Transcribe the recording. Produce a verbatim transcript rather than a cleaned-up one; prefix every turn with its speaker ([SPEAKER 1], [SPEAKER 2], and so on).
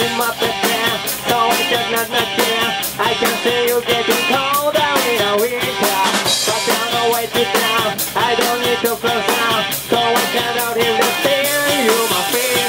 [SPEAKER 1] まっててそういかななきゃ I can see you getting cold down in a winter But I'm no way to down I don't need to close down So I cannot hear the fear you my fear